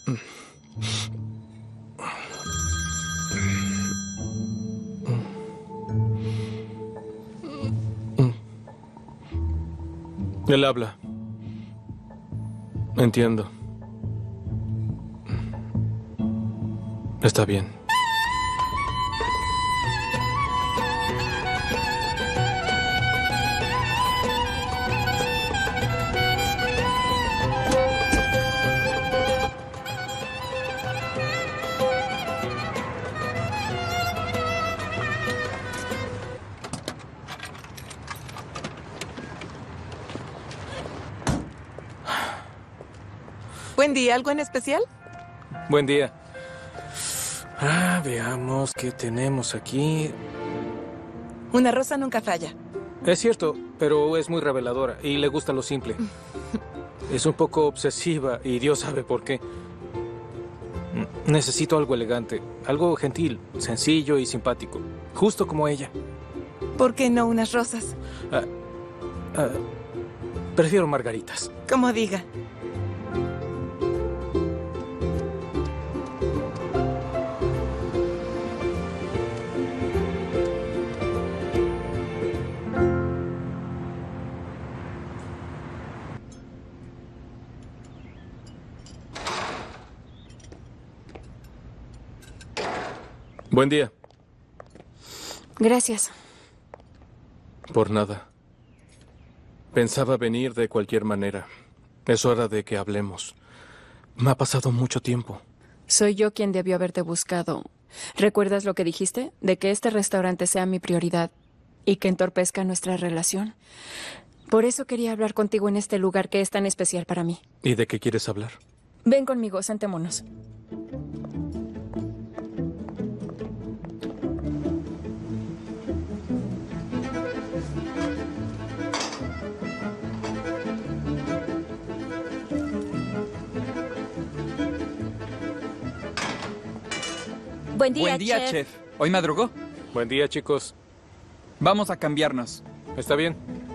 Él habla. Entiendo. Está bien. Buen día, ¿algo en especial? Buen día. Veamos qué tenemos aquí. Una rosa nunca falla. Es cierto, pero es muy reveladora y le gusta lo simple. Es un poco obsesiva y Dios sabe por qué. Necesito algo elegante, algo gentil, sencillo y simpático, justo como ella. ¿Por qué no unas rosas? Prefiero margaritas. Como diga. Buen día. Gracias. Por nada. Pensaba venir de cualquier manera. Es hora de que hablemos. Me ha pasado mucho tiempo. Soy yo quien debió haberte buscado. ¿Recuerdas lo que dijiste? De que este restaurante sea mi prioridad y que entorpezca nuestra relación. Por eso quería hablar contigo en este lugar que es tan especial para mí. ¿Y de qué quieres hablar? Ven conmigo, sentémonos. Buen día, Buen día, chef. ¿Hoy madrugó? Buen día, chicos. Vamos a cambiarnos. ¿Está bien?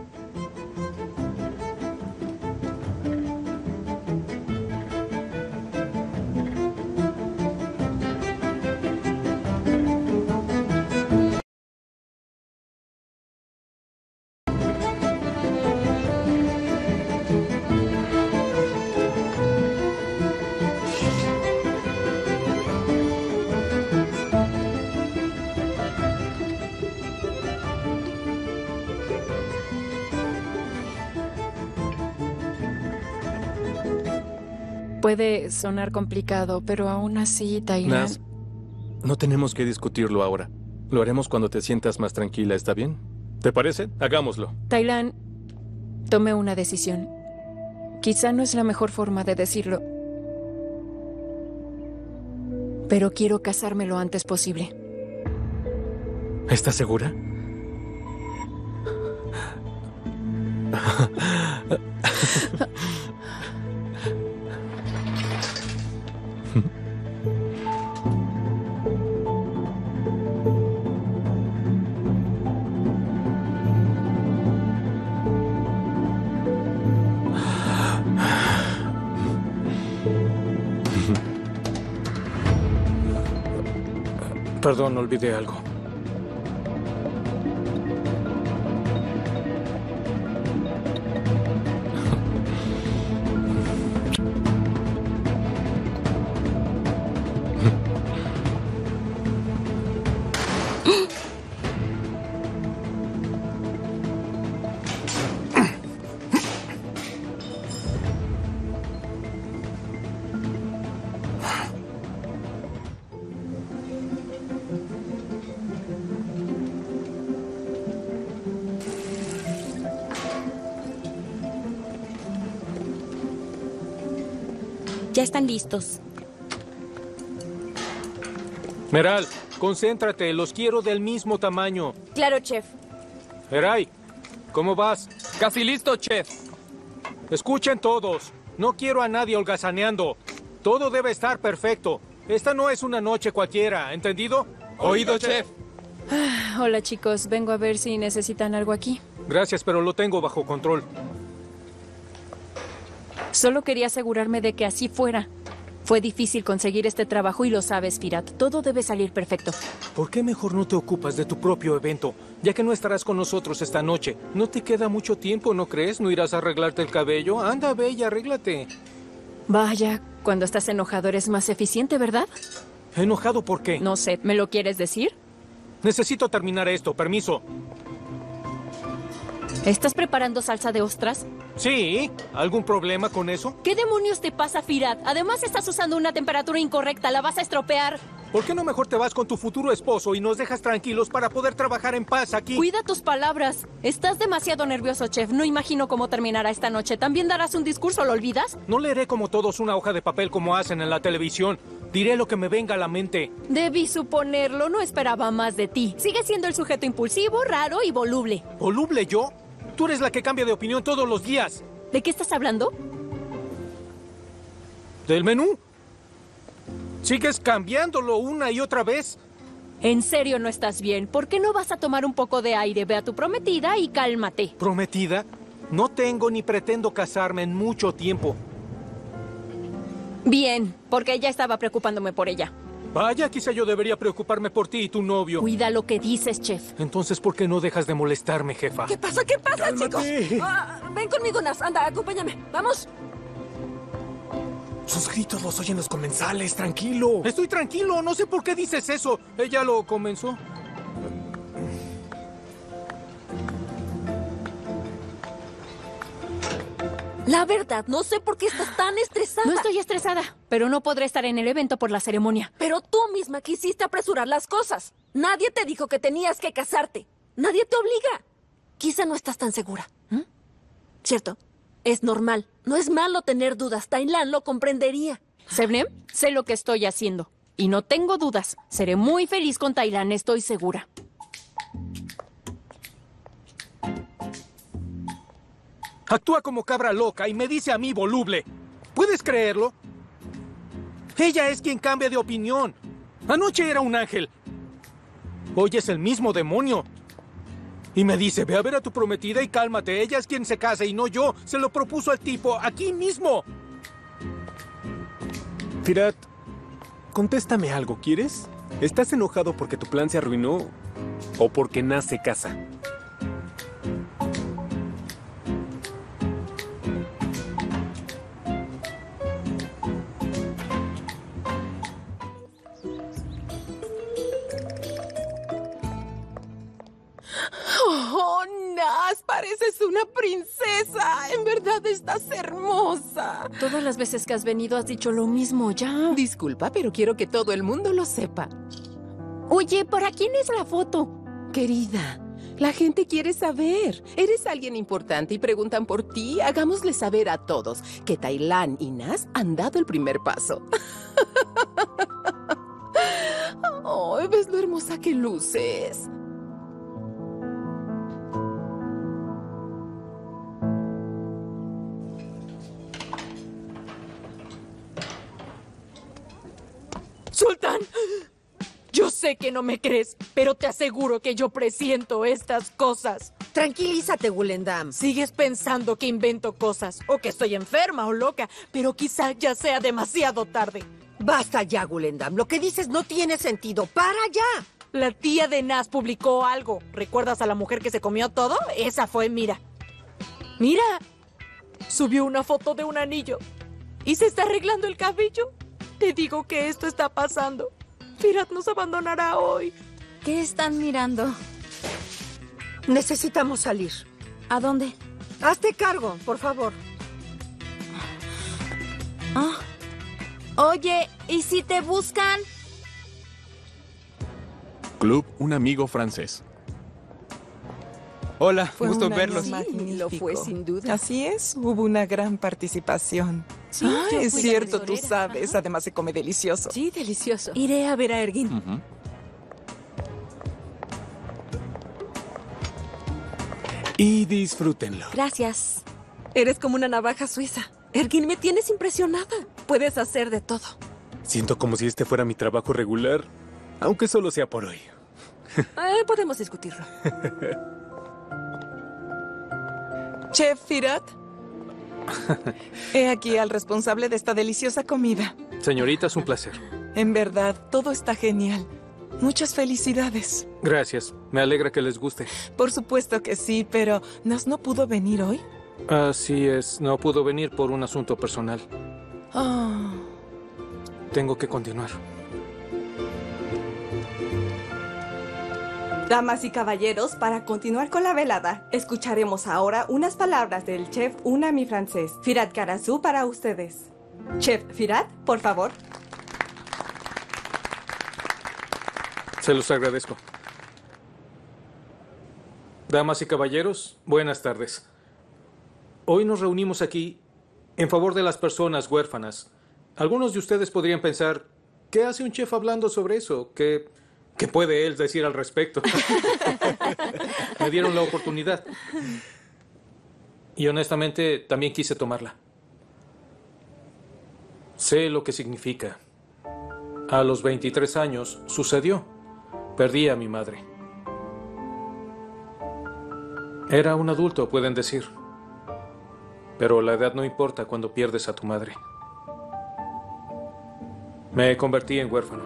Puede sonar complicado, pero aún así, Tailan... Naz, no tenemos que discutirlo ahora. Lo haremos cuando te sientas más tranquila, ¿está bien? ¿Te parece? Hagámoslo. Tailan, tomé una decisión. Quizá no es la mejor forma de decirlo, pero quiero casarme lo antes posible. ¿Estás segura? Perdón, olvidé algo. Ya están listos. Meral, concéntrate, los quiero del mismo tamaño. Claro, chef. Eray, ¿cómo vas? Casi listo, chef. Escuchen todos, no quiero a nadie holgazaneando. Todo debe estar perfecto. Esta no es una noche cualquiera, ¿entendido? Oído, chef. Hola, chicos. Vengo a ver si necesitan algo aquí. Gracias, pero lo tengo bajo control. Solo quería asegurarme de que así fuera. Fue difícil conseguir este trabajo y lo sabes, Firat. Todo debe salir perfecto. ¿Por qué mejor no te ocupas de tu propio evento? Ya que no estarás con nosotros esta noche. No te queda mucho tiempo, ¿no crees? ¿No irás a arreglarte el cabello? Anda, ve y arréglate. Vaya, cuando estás enojado eres más eficiente, ¿verdad? ¿Enojado por qué? No sé, ¿me lo quieres decir? Necesito terminar esto, permiso. ¿Estás preparando salsa de ostras? Sí, ¿algún problema con eso? ¿Qué demonios te pasa, Firat? Además estás usando una temperatura incorrecta, la vas a estropear. ¿Por qué no mejor te vas con tu futuro esposo y nos dejas tranquilos para poder trabajar en paz aquí? Cuida tus palabras. Estás demasiado nervioso, chef. No imagino cómo terminará esta noche. ¿También darás un discurso, lo olvidas? No leeré como todos una hoja de papel como hacen en la televisión. Diré lo que me venga a la mente. Debí suponerlo, no esperaba más de ti. Sigues siendo el sujeto impulsivo, raro y voluble. ¿Voluble yo? Tú eres la que cambia de opinión todos los días. ¿De qué estás hablando? ¿Del menú? ¿Sigues cambiándolo una y otra vez? En serio no estás bien. ¿Por qué no vas a tomar un poco de aire? Ve a tu prometida y cálmate. ¿Prometida? No tengo ni pretendo casarme en mucho tiempo. Bien, porque ya estaba preocupándome por ella. Vaya, quizá yo debería preocuparme por ti y tu novio. Cuida lo que dices, chef. Entonces, ¿por qué no dejas de molestarme, jefa? ¿Qué pasa? ¿Qué pasa, ¡Cálmate! chicos? Ven conmigo, Nas. Anda, acompáñame. ¡Vamos! Sus gritos los oyen los comensales, tranquilo. Estoy tranquilo, no sé por qué dices eso. Ella lo comenzó. La verdad, no sé por qué estás tan estresada. No estoy estresada, pero no podré estar en el evento por la ceremonia. Pero tú misma quisiste apresurar las cosas. Nadie te dijo que tenías que casarte. Nadie te obliga. Quizá no estás tan segura. ¿Cierto? Es normal. No es malo tener dudas. Tailan lo comprendería. Sebnem, sé lo que estoy haciendo. Y no tengo dudas. Seré muy feliz con Tailan, estoy segura. Actúa como cabra loca y me dice a mí voluble. ¿Puedes creerlo? Ella es quien cambia de opinión. Anoche era un ángel. Hoy es el mismo demonio. Y me dice, ve a ver a tu prometida y cálmate. Ella es quien se casa y no yo. Se lo propuso al tipo, aquí mismo. Firat, contéstame algo, ¿quieres? ¿Estás enojado porque tu plan se arruinó o porque Nas se casa? ¡Oh, Nas! Pareces una princesa. En verdad estás hermosa. Todas las veces que has venido has dicho lo mismo, ya. Disculpa, pero quiero que todo el mundo lo sepa. Oye, ¿para quién es la foto? Querida, la gente quiere saber. Eres alguien importante y preguntan por ti. Hagámosle saber a todos que Tailan y Nas han dado el primer paso. Oh, ¿ves lo hermosa que luces? ¡Sultán! Yo sé que no me crees, pero te aseguro que yo presiento estas cosas. Tranquilízate, Gulendam. Sigues pensando que invento cosas, o que estoy enferma o loca, pero quizá ya sea demasiado tarde. Basta ya, Gulendam. Lo que dices no tiene sentido. ¡Para ya! La tía de Nas publicó algo. ¿Recuerdas a la mujer que se comió todo? Esa fue Mira. Mira, subió una foto de un anillo y se está arreglando el cabello. Te digo que esto está pasando. Firat nos abandonará hoy. ¿Qué están mirando? Necesitamos salir. ¿A dónde? Hazte cargo, por favor. Ah. Oye, ¿y si te buscan? Club Un Amigo Francés. Hola, Fue gusto un año verlos. magnífico. Lo fue, sin duda. Así es, hubo una gran participación. Sí, Ah, yo es fui la cierto, tú tesorera. sabes. Ajá. Además se come delicioso. Sí, delicioso. Iré a ver a Ergin. Ujú. Y disfrútenlo. Gracias. Eres como una navaja suiza. Ergin, me tienes impresionada. Puedes hacer de todo. Siento como si este fuera mi trabajo regular, aunque solo sea por hoy. Podemos discutirlo. Chef Firat, he aquí al responsable de esta deliciosa comida. Señorita, es un placer. En verdad, todo está genial. Muchas felicidades. Gracias. Me alegra que les guste. Por supuesto que sí, pero ¿Nas no pudo venir hoy? Así es. No pudo venir por un asunto personal. Oh. Tengo que continuar. Damas y caballeros, para continuar con la velada, escucharemos ahora unas palabras del chef Unami francés. Firat Karasu para ustedes. Chef Firat, por favor. Se los agradezco. Damas y caballeros, buenas tardes. Hoy nos reunimos aquí en favor de las personas huérfanas. Algunos de ustedes podrían pensar, ¿qué hace un chef hablando sobre eso? ¿Qué puede él decir al respecto? Me dieron la oportunidad. Y honestamente, también quise tomarla. Sé lo que significa. A los 23 años sucedió. Perdí a mi madre. Era un adulto, pueden decir. Pero la edad no importa cuando pierdes a tu madre. Me convertí en huérfano.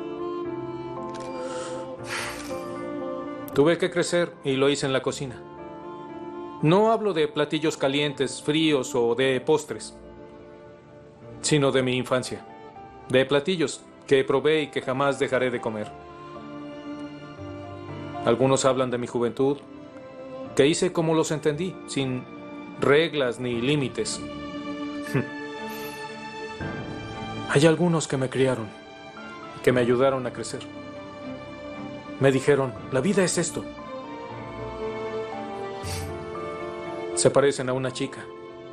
Tuve que crecer y lo hice en la cocina. No hablo de platillos calientes, fríos o de postres, sino de mi infancia, de platillos que probé y que jamás dejaré de comer. Algunos hablan de mi juventud, que hice como los entendí, sin reglas ni límites. Hay algunos que me criaron, que me ayudaron a crecer. Me dijeron, la vida es esto. Se parecen a una chica.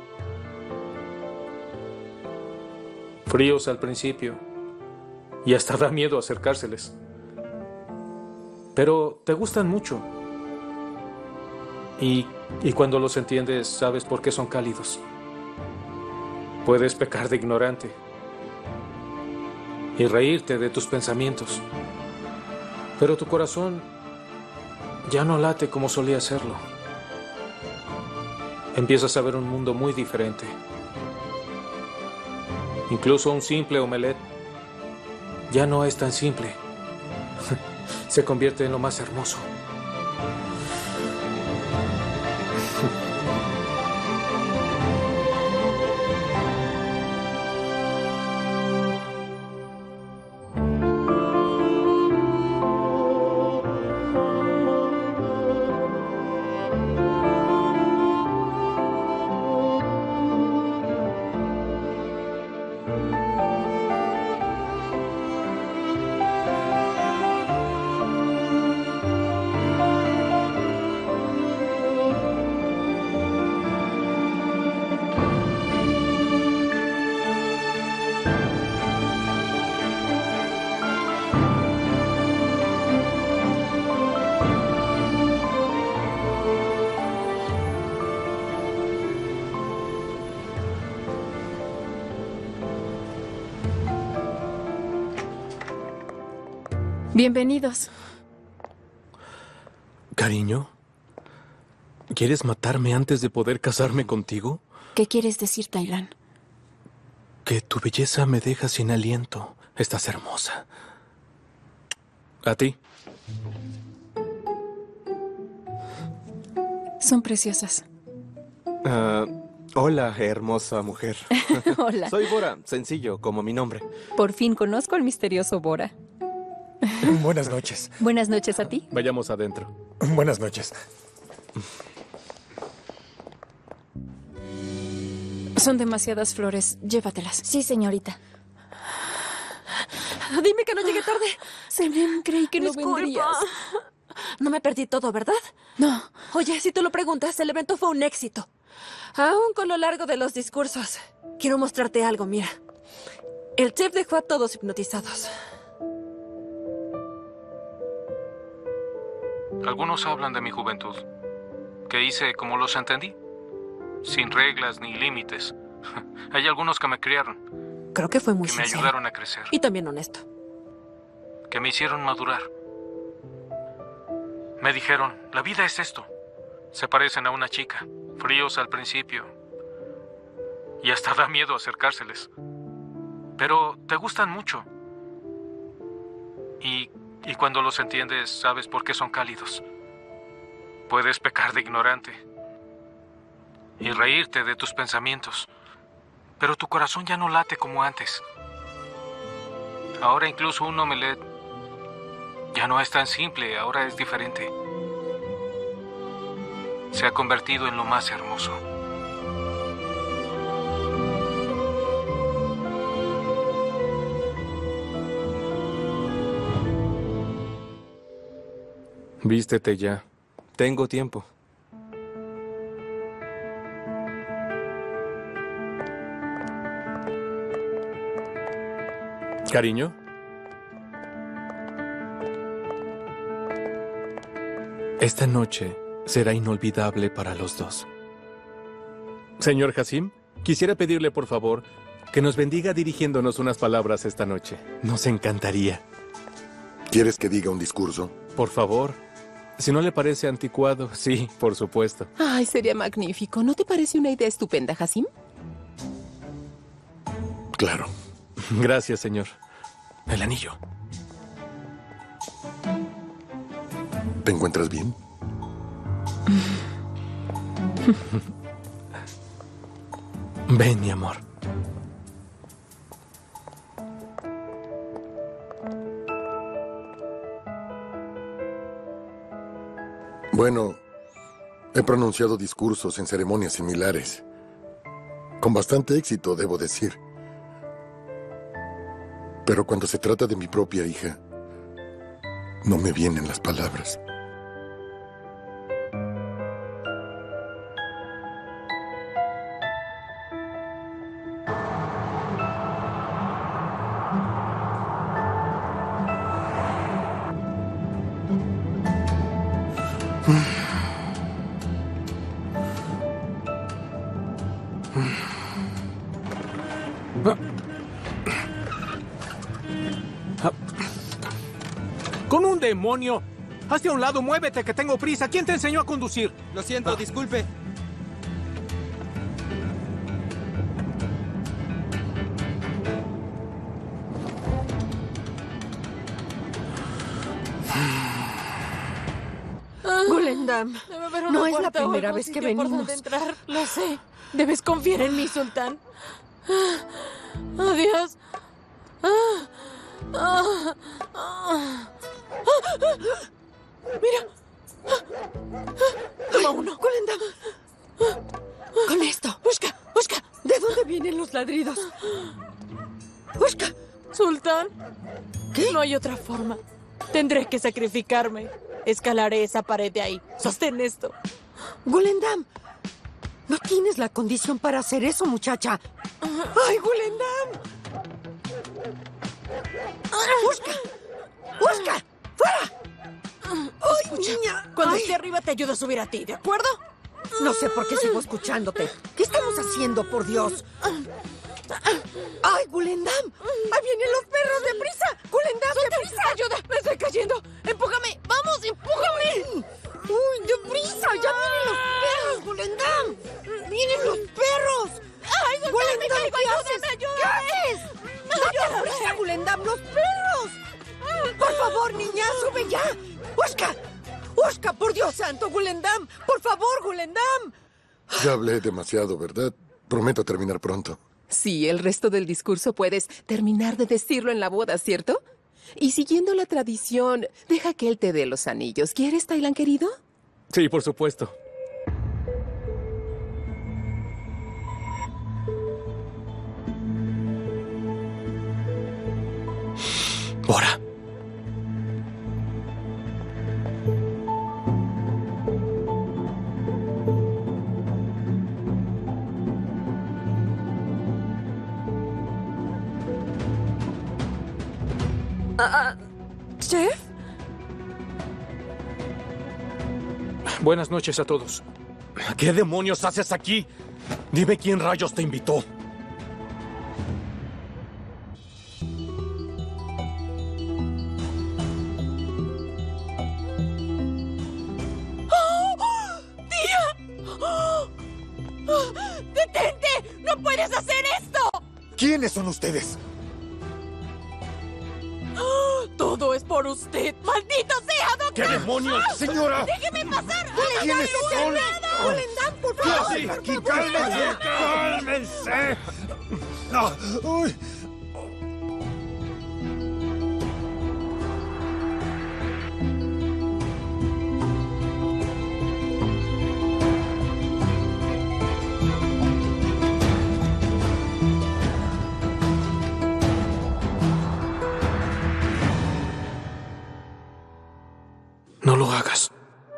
Fríos al principio, y hasta da miedo acercárseles. Pero te gustan mucho. Y cuando los entiendes, sabes por qué son cálidos. Puedes pecar de ignorante y reírte de tus pensamientos. Pero tu corazón ya no late como solía hacerlo. Empiezas a ver un mundo muy diferente. Incluso un simple omelette ya no es tan simple. Se convierte en lo más hermoso. Bienvenidos. Cariño, ¿quieres matarme antes de poder casarme contigo? ¿Qué quieres decir, Taylan? Que tu belleza me deja sin aliento. Estás hermosa. ¿A ti? Son preciosas. Hola, hermosa mujer. Hola. Soy Bora, sencillo, como mi nombre. Por fin conozco al misterioso Bora. Buenas noches. Buenas noches a ti. Vayamos adentro. Buenas noches. Son demasiadas flores. Llévatelas. Sí, señorita. Dime que no llegué tarde. Selim, creí que no Disculpa. vendrías. No me perdí todo, ¿verdad? No. Oye, si tú lo preguntas, el evento fue un éxito. Aún con lo largo de los discursos. Quiero mostrarte algo, mira. El chef dejó a todos hipnotizados. Algunos hablan de mi juventud, que hice como los entendí, sin reglas ni límites. Hay algunos que me criaron, Creo que fue muy que me sincero. ayudaron a crecer, Y también honesto. que me hicieron madurar. Me dijeron, la vida es esto. Se parecen a una chica, fríos al principio, y hasta da miedo acercárseles. pero te gustan mucho. Y cuando los entiendes, sabes por qué son cálidos. Puedes pecar de ignorante y reírte de tus pensamientos, pero tu corazón ya no late como antes. Ahora incluso un omelette ya no es tan simple, ahora es diferente. Se ha convertido en lo más hermoso. Vístete ya. Tengo tiempo. Cariño. Esta noche será inolvidable para los dos. Señor Hasim, quisiera pedirle por favor que nos bendiga dirigiéndonos unas palabras esta noche. Nos encantaría. ¿Quieres que diga un discurso? Por favor. Si no le parece anticuado, sí, por supuesto. Ay, sería magnífico. ¿No te parece una idea estupenda, Hasim? Claro. Gracias, señor. El anillo. ¿Te encuentras bien? Ven, mi amor. Bueno, he pronunciado discursos en ceremonias similares. Con bastante éxito, debo decir. Pero cuando se trata de mi propia hija, no me vienen las palabras. ¡Con un demonio! ¡Hazte a un lado, muévete, que tengo prisa! ¿Quién te enseñó a conducir? Lo siento, disculpe. Gulendam, no es la primera vez que venimos. Lo sé. Debes confiar en mí, Sultán. Adiós. Mira. Toma uno. Gulendam. Con esto. Busca. ¿De dónde vienen los ladridos? Busca. Sultán. ¿Qué? No hay otra forma. Tendré que sacrificarme. Escalaré esa pared de ahí. Sostén esto. Gulendam. No tienes la condición para hacer eso, muchacha. ¡Ay, Gulendam! ¡Busca! ¡Fuera! ¡Ay, niña! Cuando Ay. esté arriba te ayudo a subir a ti, ¿de acuerdo? No sé por qué sigo escuchándote. ¿Qué estamos haciendo, por Dios? ¡Ay, Gulendam! ¡Ahí vienen los perros! ¡Deprisa! ¡Gulendam, deprisa! ¡Ayuda! ¡Me estoy cayendo! ¡Empújame! ¡Vamos, empújame! ¡Uy, deprisa! ¡Ya vienen los perros, Gulendam! ¡Vienen los perros! ¡Ay, Gulendam, me ¿qué haces? ¿Qué haces? ¡Date deprisa, Gulendam! ¡Los perros! ¡Por favor, niña, sube ya! ¡Busca, por Dios santo, Gulendam! ¡Por favor, Gulendam! Ya hablé demasiado, ¿verdad? Prometo terminar pronto. Sí, el resto del discurso puedes terminar de decirlo en la boda, ¿cierto? Y siguiendo la tradición, deja que él te dé los anillos. ¿Quieres, Taylan, querido? Sí, por supuesto. Bora. ¿Chef? Buenas noches a todos. ¿Qué demonios haces aquí? Dime quién rayos te invitó. ¡Detente! ¡No puedes hacer esto! ¿Quiénes son ustedes? Todo es por usted. ¡Maldito sea, doctor! ¿Qué demonios, señora? ¡Déjeme pasar! ¿Quiénes son? Gulendam, por ¿Qué favor. hacen aquí? ¡Cálmense! ¡Cálmense! Ah, uy. No lo hagas.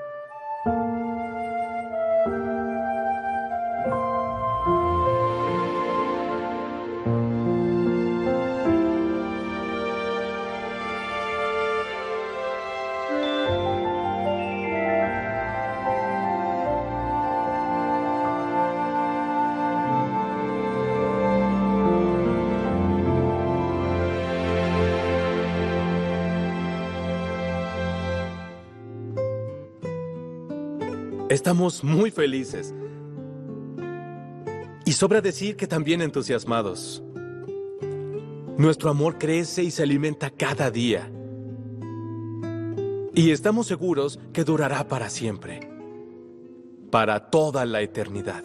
Estamos muy felices. Y sobra decir que también entusiasmados. Nuestro amor crece y se alimenta cada día. Y estamos seguros que durará para siempre. Para toda la eternidad.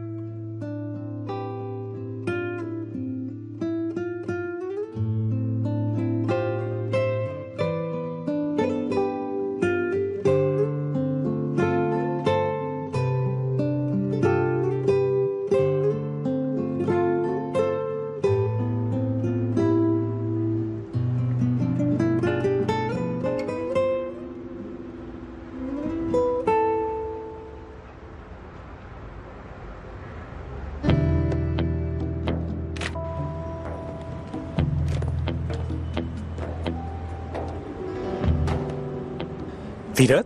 ¿Firat?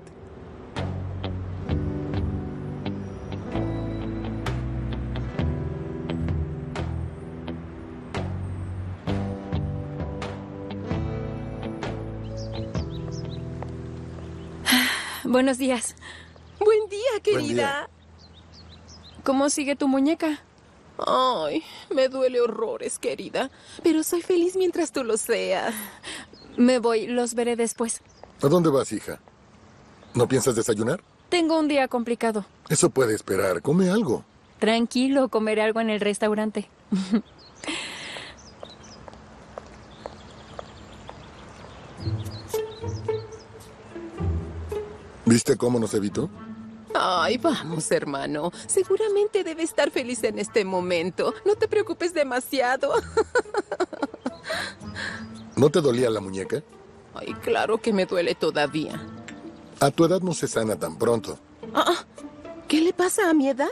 Buenos días. Buen día, querida. ¿Cómo sigue tu muñeca? Ay, me duele horrores, querida. Pero soy feliz mientras tú lo seas. Me voy, los veré después. ¿A dónde vas, hija? ¿No piensas desayunar? Tengo un día complicado. Eso puede esperar. Come algo. Tranquilo, comeré algo en el restaurante. ¿Viste cómo nos evitó? Ay, vamos, hermano. Seguramente debe estar feliz en este momento. No te preocupes demasiado. ¿No te dolía la muñeca? Ay, claro que me duele todavía. A tu edad no se sana tan pronto. ¿Qué le pasa a mi edad?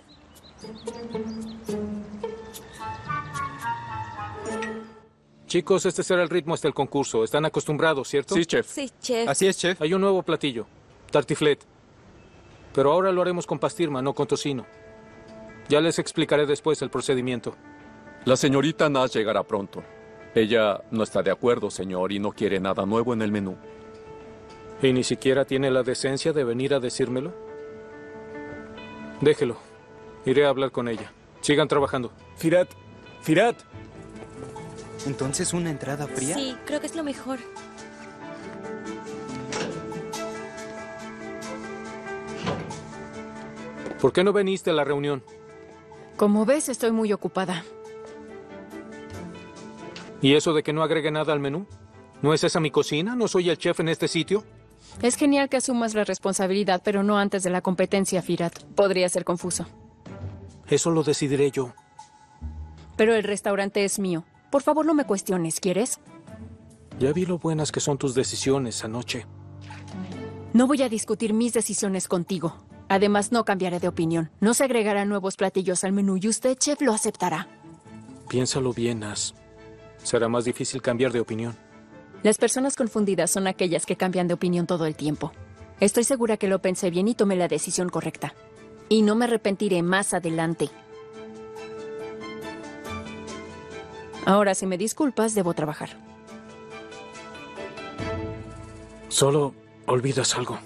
Chicos, este será el ritmo hasta el concurso. ¿Están acostumbrados, cierto? Sí, chef. Sí, chef. Así es, chef. Hay un nuevo platillo, tartiflet. Pero ahora lo haremos con pastirma, no con tocino. Ya les explicaré después el procedimiento. La señorita Nash llegará pronto. Ella no está de acuerdo, señor, y no quiere nada nuevo en el menú. ¿Y ni siquiera tiene la decencia de venir a decírmelo? Déjelo. Iré a hablar con ella. Sigan trabajando. Firat. Firat. ¿Entonces una entrada fría? Sí, creo que es lo mejor. ¿Por qué no viniste a la reunión? Como ves, estoy muy ocupada. ¿Y eso de que no agregue nada al menú? ¿No es esa mi cocina? ¿No soy el chef en este sitio? Es genial que asumas la responsabilidad, pero no antes de la competencia, Firat. Podría ser confuso. Eso lo decidiré yo. Pero el restaurante es mío. Por favor, no me cuestiones, ¿quieres? Ya vi lo buenas que son tus decisiones anoche. No voy a discutir mis decisiones contigo. Además, no cambiaré de opinión. No se agregarán nuevos platillos al menú y usted, chef, lo aceptará. Piénsalo bien, Nas. Será más difícil cambiar de opinión. Las personas confundidas son aquellas que cambian de opinión todo el tiempo. Estoy segura que lo pensé bien y tomé la decisión correcta. Y no me arrepentiré más adelante. Ahora, si me disculpas, debo trabajar. Solo olvidas algo.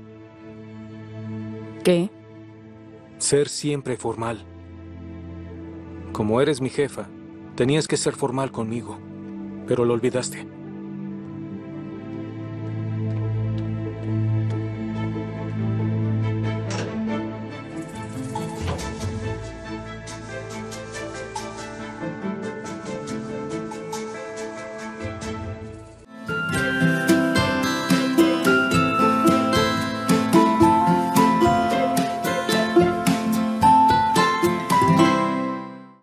¿Qué? Ser siempre formal. Como eres mi jefa, tenías que ser formal conmigo, pero lo olvidaste. Gulendam.